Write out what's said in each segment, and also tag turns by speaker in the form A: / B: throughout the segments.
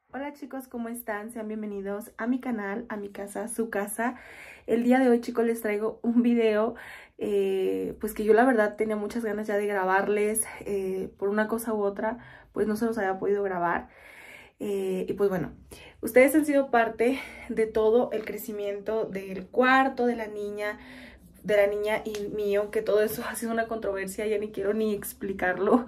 A: Hola chicos, ¿cómo están? Sean bienvenidos a mi canal, a mi casa, su casa. El día de hoy, chicos, les traigo un video pues que yo la verdad tenía muchas ganas ya de grabarles. Por una cosa u otra pues no se los había podido grabar. Y pues bueno, ustedes han sido parte de todo el crecimiento del cuarto de la niña y mío, que todo eso ha sido una controversia, ya ni quiero ni explicarlo.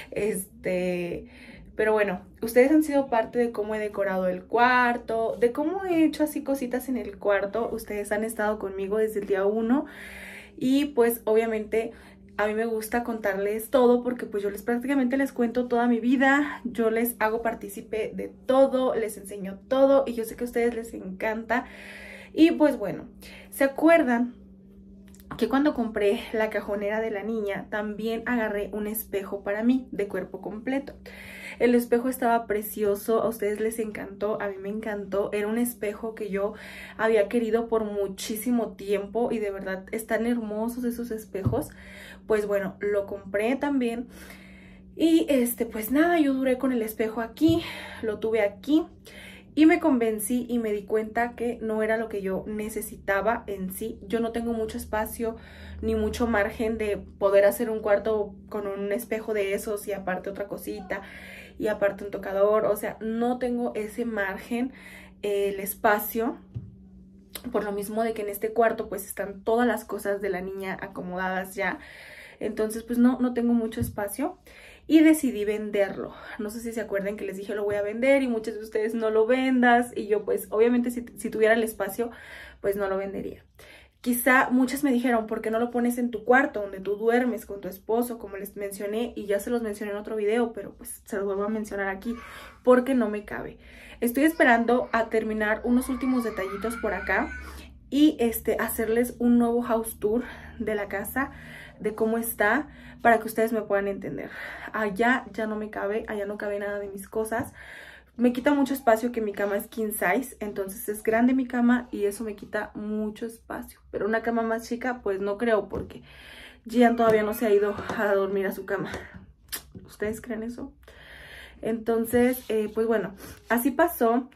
A: Pero bueno, ustedes han sido parte de cómo he decorado el cuarto, de cómo he hecho así cositas en el cuarto. Ustedes han estado conmigo desde el día 1 y pues obviamente a mí me gusta contarles todo porque pues yo prácticamente les cuento toda mi vida, yo les hago partícipe de todo, les enseño todo y yo sé que a ustedes les encanta. Y pues bueno, ¿se acuerdan que cuando compré la cajonera de la niña también agarré un espejo para mí de cuerpo completo? El espejo estaba precioso, a ustedes les encantó, a mí me encantó. Era un espejo que yo había querido por muchísimo tiempo y de verdad están hermosos esos espejos. Pues bueno, lo compré también y pues nada, yo duré con el espejo aquí, lo tuve aquí. Y me convencí y me di cuenta que no era lo que yo necesitaba en sí. Yo no tengo mucho espacio ni mucho margen de poder hacer un cuarto con un espejo de esos y aparte otra cosita y aparte un tocador. O sea, no tengo ese margen, el espacio. Por lo mismo de que en este cuarto pues están todas las cosas de la niña acomodadas ya. Entonces pues no tengo mucho espacio y decidí venderlo. No sé si se acuerdan que les dije lo voy a vender y muchos de ustedes no lo vendas y yo pues obviamente si tuviera el espacio pues no lo vendería. Quizá muchas me dijeron, ¿por qué no lo pones en tu cuarto donde tú duermes con tu esposo? Como les mencioné y ya se los mencioné en otro video, pero pues se los vuelvo a mencionar aquí porque no me cabe. Estoy esperando a terminar unos últimos detallitos por acá y hacerles un nuevo house tour de la casa, de cómo está, para que ustedes me puedan entender. Allá ya no me cabe, allá no cabe nada de mis cosas. Me quita mucho espacio que mi cama es king size, entonces es grande mi cama y eso me quita mucho espacio. Pero una cama más chica, pues no creo porque Gian todavía no se ha ido a dormir a su cama. ¿Ustedes creen eso? Entonces, pues bueno, así pasó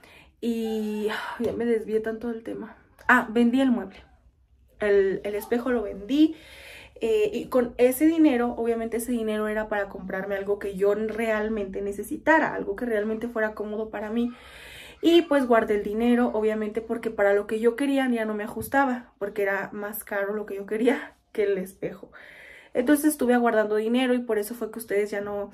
A: y ya me desvié tanto del tema. Vendí el mueble. El espejo lo vendí. Y con ese dinero, obviamente ese dinero era para comprarme algo que yo realmente necesitara, algo que realmente fuera cómodo para mí. Y pues guardé el dinero, obviamente porque para lo que yo quería ya no me ajustaba, porque era más caro lo que yo quería que el espejo. Entonces estuve guardando dinero y por eso fue que ustedes ya no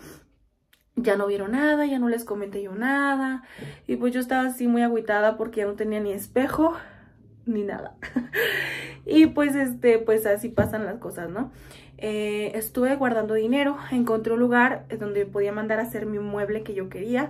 A: vieron nada, ya no les comenté yo nada. Y pues yo estaba así muy agüitada porque ya no tenía ni espejo ni nada. Y pues pues así pasan las cosas, ¿no? Estuve guardando dinero, encontré un lugar donde podía mandar a hacer mi mueble que yo quería.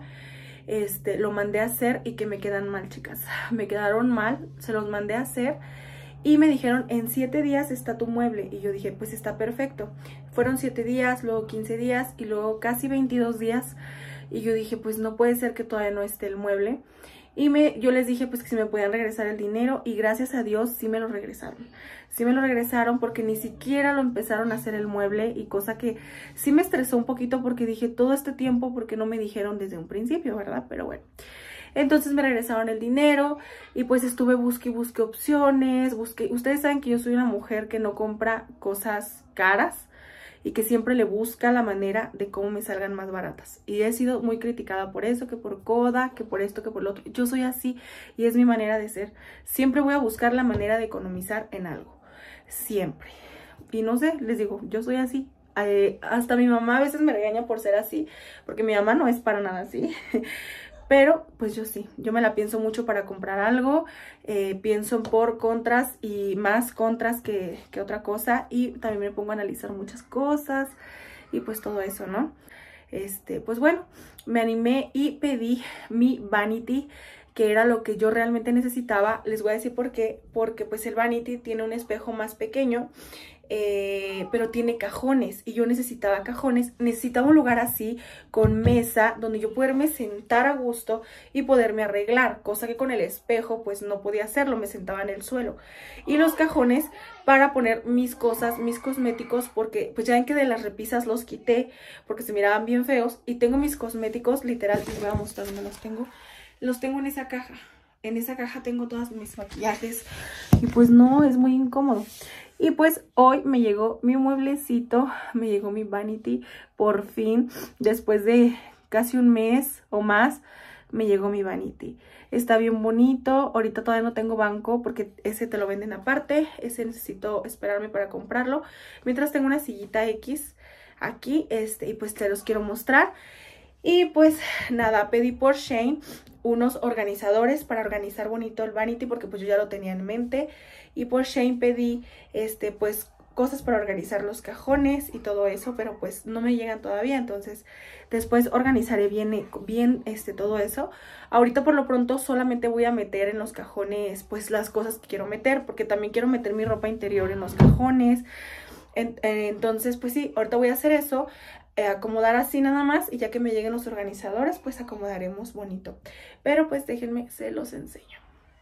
A: Lo mandé a hacer y que me quedan mal, chicas. Me quedaron mal, se los mandé a hacer y me dijeron, en 7 días está tu mueble. Y yo dije, pues está perfecto. Fueron 7 días, luego 15 días y luego casi 22 días. Y yo dije, pues no puede ser que todavía no esté el mueble. Y yo les dije pues que si me podían regresar el dinero y gracias a Dios sí me lo regresaron. Sí me lo regresaron porque ni siquiera lo empezaron a hacer el mueble y cosa que sí me estresó un poquito porque dije todo este tiempo porque no me dijeron desde un principio, ¿verdad? Pero bueno. Entonces me regresaron el dinero y pues estuve busque opciones, Ustedes saben que yo soy una mujer que no compra cosas caras y que siempre le busca la manera de cómo me salgan más baratas. Y he sido muy criticada por eso, que por coda, que por esto, que por lo otro. Yo soy así y es mi manera de ser. Siempre voy a buscar la manera de economizar en algo. Siempre. Y no sé, les digo, yo soy así. Hasta mi mamá a veces me regaña por ser así, porque mi mamá no es para nada así. Pero pues yo sí, yo me la pienso mucho para comprar algo, pienso por contras y más contras que otra cosa y también me pongo a analizar muchas cosas y pues todo eso, ¿no? Pues bueno, me animé y pedí mi vanity, que era lo que yo realmente necesitaba. Les voy a decir por qué, porque pues el vanity tiene un espejo más pequeño, pero tiene cajones y yo necesitaba cajones, necesitaba un lugar así con mesa donde yo poderme sentar a gusto y poderme arreglar, cosa que con el espejo pues no podía hacerlo, me sentaba en el suelo. Y los cajones para poner mis cosas, mis cosméticos, porque pues ya ven que de las repisas los quité porque se miraban bien feos y tengo mis cosméticos, literal, les voy a mostrar dónde los tengo. los tengo en esa caja. En esa caja tengo todos mis maquillajes y pues no, es muy incómodo. Y pues hoy me llegó mi mueblecito, me llegó mi vanity, por fin, después de casi un mes o más, me llegó mi vanity. Está bien bonito, ahorita todavía no tengo banco porque ese te lo venden aparte, ese necesito esperarme para comprarlo. Mientras tengo una sillita X aquí, y pues te los quiero mostrar. Y pues nada, pedí por Shein unos organizadores para organizar bonito el vanity porque pues yo ya lo tenía en mente. Y por Shein pedí pues cosas para organizar los cajones y todo eso, pero pues no me llegan todavía, entonces después organizaré bien todo eso. Ahorita por lo pronto solamente voy a meter en los cajones pues las cosas que quiero meter, porque también quiero meter mi ropa interior en los cajones. Entonces pues sí, ahorita voy a hacer eso, acomodar así nada más, y ya que me lleguen los organizadores pues acomodaremos bonito. Pero pues déjenme, se los enseño.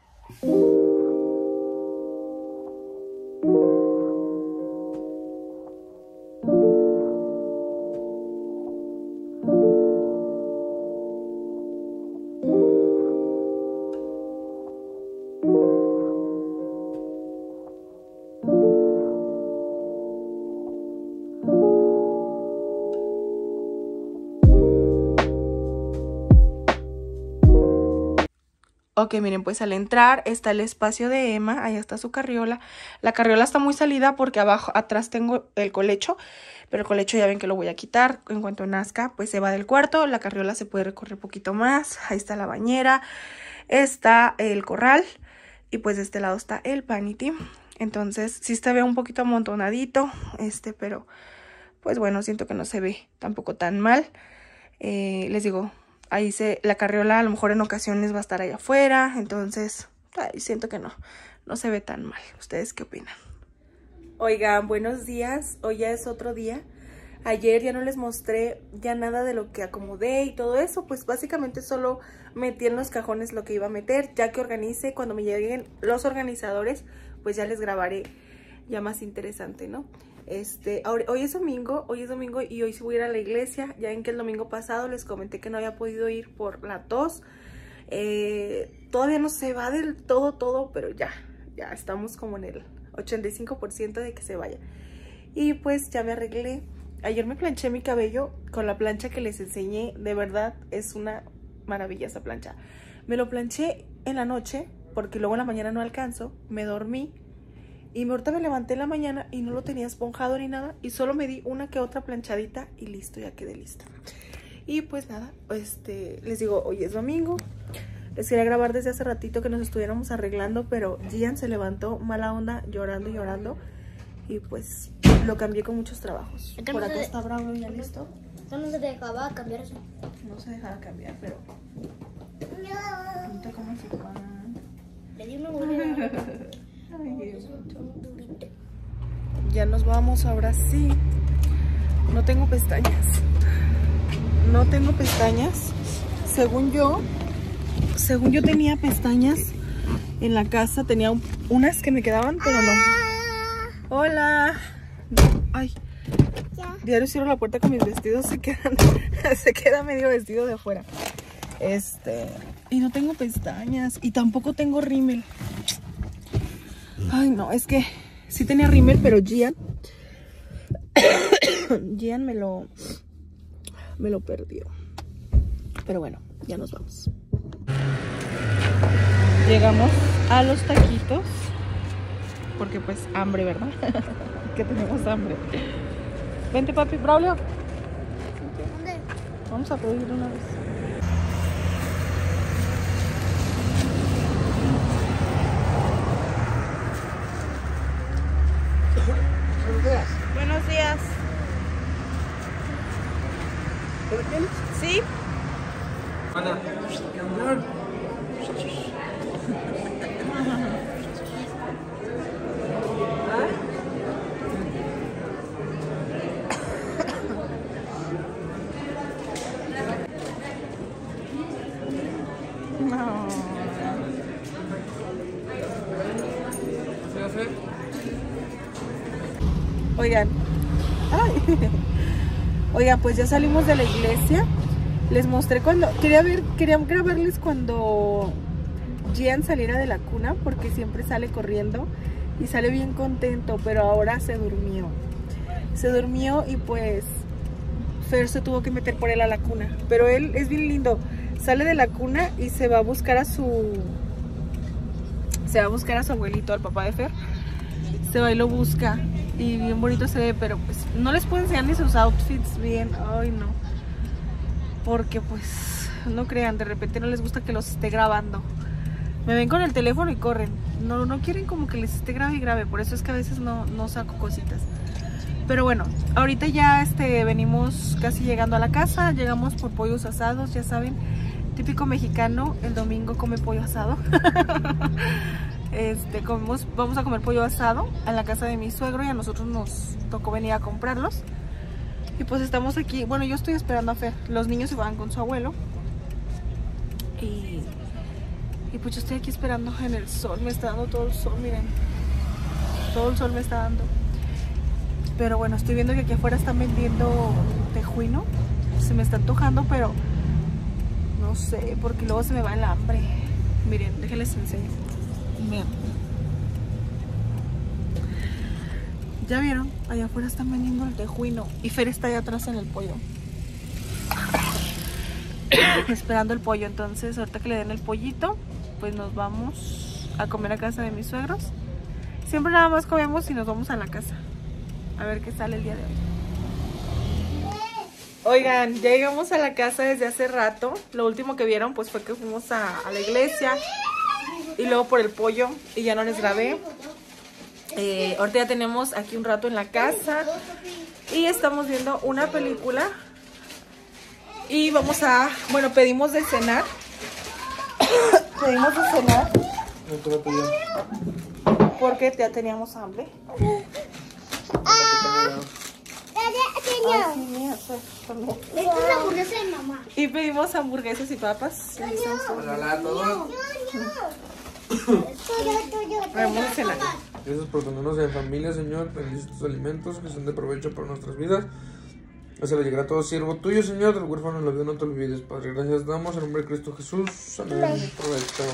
A: Ok, miren, pues al entrar está el espacio de Emma, ahí está su carriola. La carriola está muy salida porque atrás tengo el colecho, pero el colecho ya ven que lo voy a quitar. En cuanto nazca, pues se va del cuarto, la carriola se puede recorrer un poquito más. Ahí está la bañera, está el corral y pues de este lado está el vanity. Entonces sí se ve un poquito amontonadito, pero pues bueno, siento que no se ve tampoco tan mal. Les digo, ahí la carriola a lo mejor en ocasiones va a estar allá afuera, entonces siento que no se ve tan mal. ¿Ustedes qué opinan? Oigan, buenos días, hoy ya es otro día. Ayer ya no les mostré ya nada de lo que acomodé y todo eso, pues básicamente solo metí en los cajones lo que iba a meter. Ya que organice, cuando me lleguen los organizadores, pues ya les grabaré ya más interesante, ¿no? Hoy es domingo y hoy sí voy a ir a la iglesia. Ya ven que el domingo pasado les comenté que no había podido ir por la tos. Todavía no se va del todo, pero ya estamos como en el 85% de que se vaya. Y pues ya me arreglé. Ayer me planché mi cabello con la plancha que les enseñé. De verdad es una maravilla esa plancha. Me lo planché en la noche porque luego en la mañana no alcanzo. Me dormí. Y ahorita me levanté en la mañana y no lo tenía esponjado ni nada. Y solo me di una que otra planchadita y listo, ya quedé lista. Y pues nada, les digo, hoy es domingo. Les quería grabar desde hace ratito que nos estuviéramos arreglando, pero Gian se levantó mala onda, llorando y llorando. Y pues lo cambié con muchos trabajos. Por acá está bravo ya listo.
B: No se dejaba cambiar eso.
A: No se dejaba cambiar, pero... No. ¿Cómo se va?
B: Le di una buena.
A: Ya nos vamos, ahora sí. No tengo pestañas. No tengo pestañas. Según yo tenía pestañas en la casa. Tenía unas que me quedaban, pero no. Hola. Ay. Diario cierro la puerta con mis vestidos. Se queda medio vestido de afuera. Y no tengo pestañas. Y tampoco tengo rímel. Ay, no, es que sí tenía rímel, pero Gian me lo perdió. Pero bueno, ya nos vamos. Llegamos a los taquitos. Porque pues hambre, ¿verdad? Que tenemos hambre. Vente, papi. Braulio.
B: ¿Dónde?
A: Vamos a pedir una vez. Buenos días.
C: ¿Pero tienes?
A: ¿Sí?
C: Ana.
A: No. Oigan. Ay. Oigan, pues ya salimos de la iglesia. Les mostré cuando... Quería grabarles cuando Gian saliera de la cuna, porque siempre sale corriendo y sale bien contento, pero ahora se durmió. Se durmió y pues Fer se tuvo que meter por él a la cuna. Pero él es bien lindo. Sale de la cuna y se va a buscar a su... abuelito, al papá de Fer. Se va y lo busca. Y bien bonito se ve, pero pues no les puedo enseñar ni sus outfits bien. Ay, no. Porque pues no crean, de repente no les gusta que los esté grabando. Me ven con el teléfono y corren. No quieren como que les esté grabe y grabe. Por eso es que a veces no saco cositas. Pero bueno, ahorita ya venimos casi llegando a la casa. Llegamos por pollos asados, ya saben. Típico mexicano, el domingo come pollo asado. Vamos a comer pollo asado en la casa de mi suegro y a nosotros nos tocó venir a comprarlos. Y pues estamos aquí, bueno, yo estoy esperando a Fer. Los niños se van con su abuelo. Y pues yo estoy aquí esperando en el sol. Me está dando todo el sol, miren. Todo el sol me está dando. Pero bueno, estoy viendo que aquí afuera están vendiendo tejuino. Se me está antojando, pero no sé, porque luego se me va el hambre. Miren, déjenles enseño. Miren. ¿Ya vieron? Allá afuera están vendiendo el tejuino. Y Fer está allá atrás en el pollo. Esperando el pollo. Entonces, ahorita que le den el pollito, pues nos vamos a comer a casa de mis suegros. Siempre nada más comemos y nos vamos a la casa. A ver qué sale el día de hoy. Oigan, ya llegamos a la casa desde hace rato. Lo último que vieron pues fue que fuimos a la iglesia. Y luego por el pollo. Y ya no les grabé. Ahorita ya tenemos aquí un rato en la casa y estamos viendo una película y vamos a, bueno, pedimos de cenar. Pedimos de cenar porque ya teníamos hambre. Y pedimos hamburguesas y papas. Vamos a cenar.
C: Gracias por tenernos en familia, Señor. Bendice tus alimentos que son de provecho para nuestras vidas. Hazlo llegar a todo siervo tuyo, Señor. Del huérfano en la vida no te olvides, Padre. Gracias damos en nombre de Cristo Jesús. Amén. Provecho.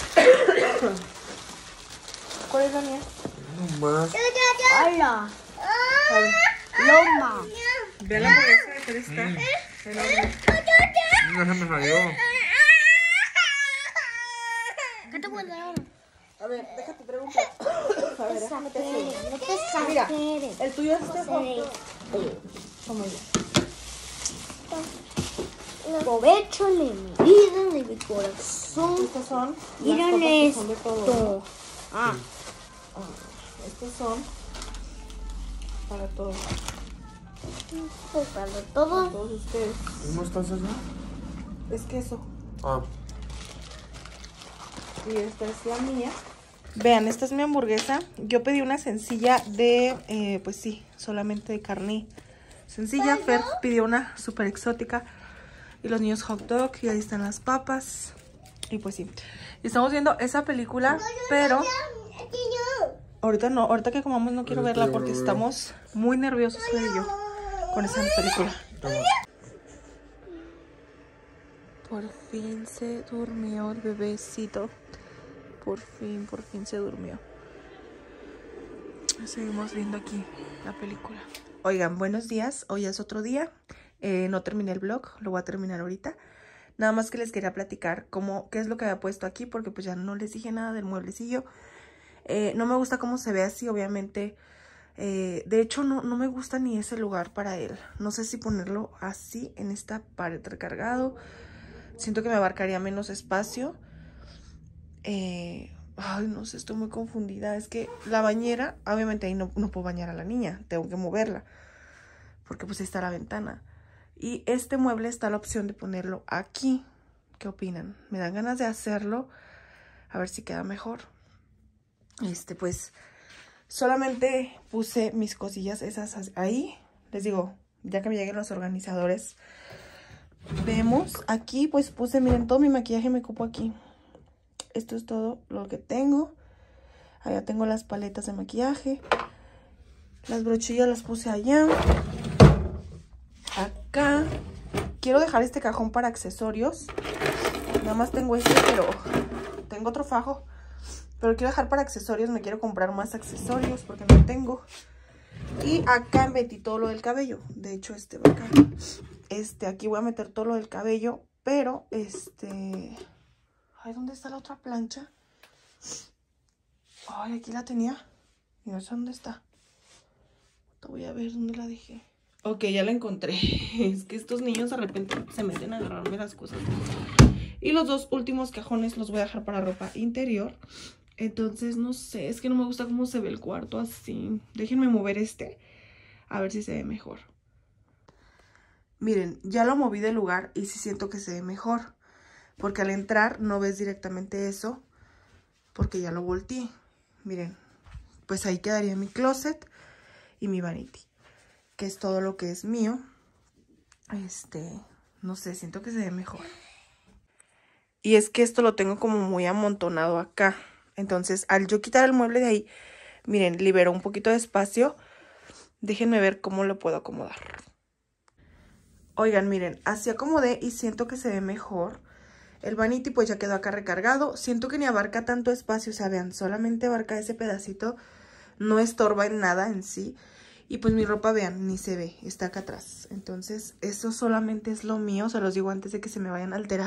A: ¿Cuál es la mía?
C: No más.
B: ¡Hola! ¡Loma!
A: Ve la hamburguesa de Fer está enorme.
C: No se me salió.
B: ¿Qué te puedo dar?
A: A ver, déjate preguntar. A ver, déjame te enseño.
B: No te
A: Mira,
B: exageres.
A: el tuyo es este fondo. Toma ya.
B: Aprovecho de mi vida, de mi corazón.
A: Estos son.
B: Miren
A: las papas que son de todo,
B: esto.
A: ¿no? Estos son para todos.
B: Pues para
A: Para
B: todo.
A: todos ustedes.
C: ¿No estás allá?
A: Es queso.
C: Ah.
A: Y esta es la mía. Vean, esta es mi hamburguesa. Yo pedí una sencilla de, pues sí, solamente de carne sencilla. Fer pidió una súper exótica. Y los niños hot dog. Y ahí están las papas. Y pues sí. Estamos viendo esa película, pero ahorita no, ahorita que comamos no quiero verla porque estamos muy nerviosos, Fer y yo, con esa película. Por fin se durmió el bebecito. Por fin se durmió. Seguimos viendo aquí la película. Oigan, buenos días. Hoy es otro día. No terminé el vlog. Lo voy a terminar ahorita. Nada más que les quería platicar qué es lo que había puesto aquí. Porque pues ya no les dije nada del mueblecillo. No me gusta cómo se ve así, obviamente. De hecho, no me gusta ni ese lugar para él. No sé si ponerlo así en esta pared recargado. Siento que me abarcaría menos espacio. Ay, no sé, estoy muy confundida. Es que la bañera, obviamente ahí no puedo bañar a la niña. Tengo que moverla. Porque pues ahí está la ventana. Y este mueble está la opción de ponerlo aquí. ¿Qué opinan? Me dan ganas de hacerlo. A ver si queda mejor. Pues solamente puse mis cosillas esas ahí. Les digo, ya que me lleguen los organizadores. Vemos, aquí pues puse, miren, todo mi maquillaje me cupo aquí. Esto es todo lo que tengo. Allá tengo las paletas de maquillaje. Las brochillas las puse allá. Acá. quiero dejar este cajón para accesorios. Nada más tengo este, pero tengo otro fajo. Pero quiero dejar para accesorios, me quiero comprar más accesorios porque no tengo. Y acá metí todo lo del cabello. De hecho, va acá. Aquí voy a meter todo lo del cabello. Pero, ay, ¿dónde está la otra plancha? Ay, aquí la tenía. Y no sé dónde está. Voy a ver dónde la dejé. Ok, ya la encontré. Es que estos niños de repente se meten a agarrarme las cosas. Y los dos últimos cajones los voy a dejar para ropa interior. Entonces, no sé, es que no me gusta cómo se ve el cuarto así. Déjenme mover a ver si se ve mejor. Miren, ya lo moví de lugar y sí siento que se ve mejor. Porque al entrar no ves directamente eso, porque ya lo volteé. Miren, pues ahí quedaría mi closet y mi vanity, que es todo lo que es mío. No sé, siento que se ve mejor. Y es que esto lo tengo como muy amontonado acá. Entonces, al yo quitar el mueble de ahí, miren, liberó un poquito de espacio. Déjenme ver cómo lo puedo acomodar. Oigan, miren, así acomodé y siento que se ve mejor. El vanity pues ya quedó acá recargado. Siento que ni abarca tanto espacio, o sea, vean, solamente abarca ese pedacito. No estorba en nada en sí. Y pues mi ropa, vean, ni se ve, está acá atrás. Entonces, eso solamente es lo mío, se los digo antes de que se me vayan a alterar.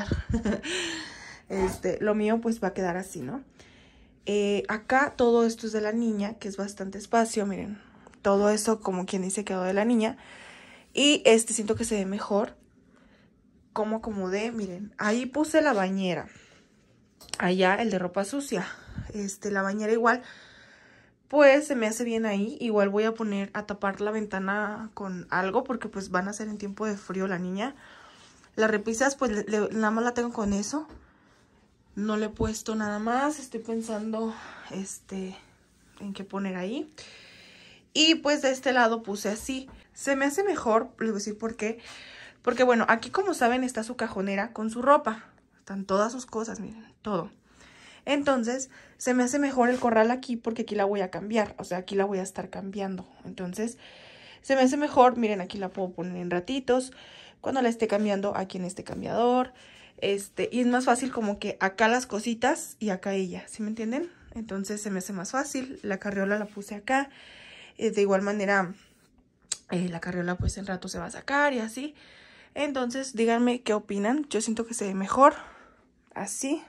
A: Lo mío pues va a quedar así, ¿no? Acá todo esto es de la niña, que es bastante espacio, miren. Todo eso, como quien dice, quedó de la niña. Y siento que se ve mejor. Como acomodé, miren, ahí puse la bañera. Allá el de ropa sucia. La bañera igual, pues se me hace bien ahí. Igual voy a poner a tapar la ventana con algo, porque pues van a ser en tiempo de frío la niña. Las repisas pues nada más la tengo con eso. No le he puesto nada más. Estoy pensando en qué poner ahí. Y pues de este lado puse así. Se me hace mejor, les voy a decir por qué. Porque bueno, aquí como saben está su cajonera con su ropa. Están todas sus cosas, miren, todo. Entonces, se me hace mejor el corral aquí porque aquí la voy a cambiar. O sea, aquí la voy a estar cambiando. Entonces, se me hace mejor, miren, aquí la puedo poner en ratitos. Cuando la esté cambiando, aquí en este cambiador. Y es más fácil como que acá las cositas y acá ella, ¿sí me entienden? Entonces, se me hace más fácil. La carriola la puse acá. De igual manera, la carriola pues en rato se va a sacar y así. Entonces, díganme qué opinan. Yo siento que se ve mejor así.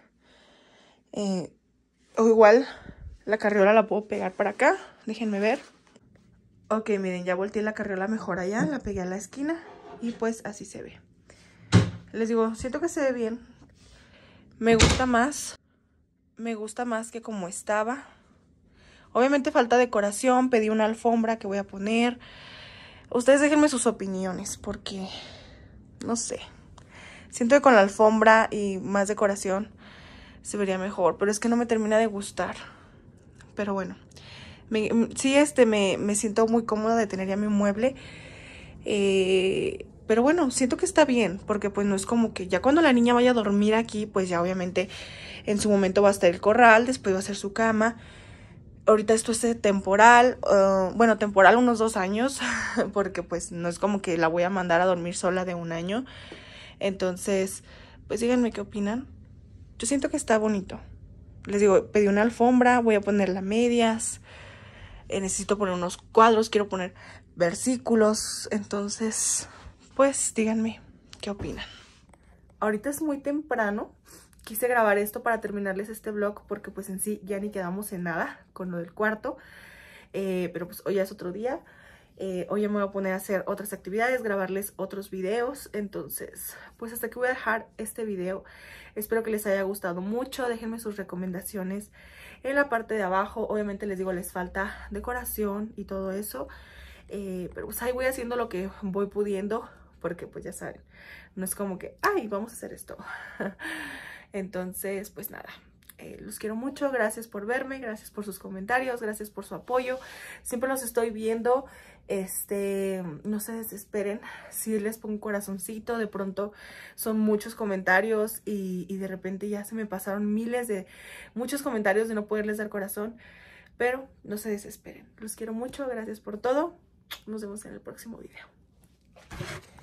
A: O igual, la carriola la puedo pegar para acá. Déjenme ver. Ok, miren, ya volteé la carriola mejor allá. La pegué a la esquina. Y pues así se ve. Les digo, siento que se ve bien. Me gusta más. Me gusta más que como estaba. Obviamente falta decoración. Pedí una alfombra que voy a poner. Ustedes déjenme sus opiniones porque... no sé. Siento que con la alfombra y más decoración se vería mejor. Pero es que no me termina de gustar. Pero bueno. Sí, me siento muy cómoda de tener ya mi mueble. Pero bueno, siento que está bien. Porque pues no es como que ya cuando la niña vaya a dormir aquí, pues ya obviamente en su momento va a estar el corral. Después va a ser su cama. Ahorita esto es temporal, bueno, temporal unos 2 años, porque pues no es como que la voy a mandar a dormir sola de 1 año. Entonces, pues díganme qué opinan. Yo siento que está bonito. Les digo, pedí una alfombra, voy a ponerla a medias. Necesito poner unos cuadros, quiero poner versículos. Entonces, pues díganme qué opinan. Ahorita es muy temprano. Quise grabar esto para terminarles este vlog porque pues en sí ya ni quedamos en nada con lo del cuarto. Pero pues hoy ya es otro día. Hoy ya me voy a poner a hacer otras actividades, grabarles otros videos. Entonces, pues hasta aquí voy a dejar este video. Espero que les haya gustado mucho. Déjenme sus recomendaciones en la parte de abajo. Obviamente les digo, les falta decoración y todo eso. Pero pues ahí voy haciendo lo que voy pudiendo. Porque pues ya saben, no es como que, ay, vamos a hacer esto. Entonces, pues nada, los quiero mucho, gracias por verme, gracias por sus comentarios, gracias por su apoyo. Siempre los estoy viendo, no se desesperen si les pongo un corazoncito. De pronto son muchos comentarios y de repente ya se me pasaron muchos comentarios de no poderles dar corazón. Pero no se desesperen, los quiero mucho, gracias por todo. Nos vemos en el próximo video.